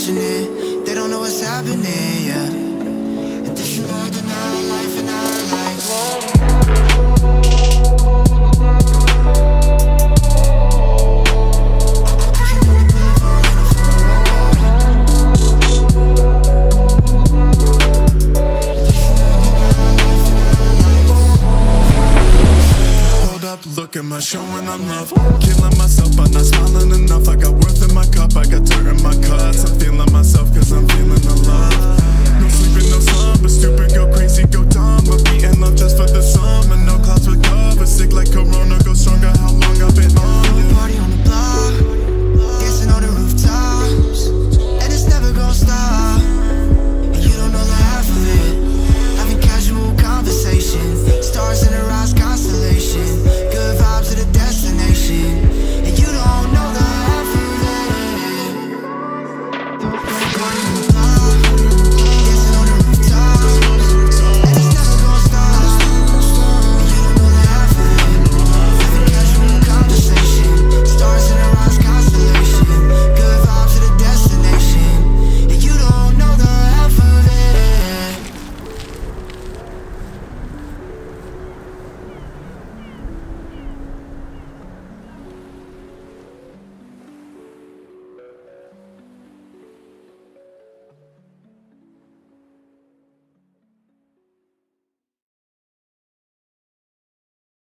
passionate, they don't know what's happening, yeah. And this is more than our life and our life. Look at my showing I'm love. Killing myself, but not smiling enough. I got worth in my cup, I got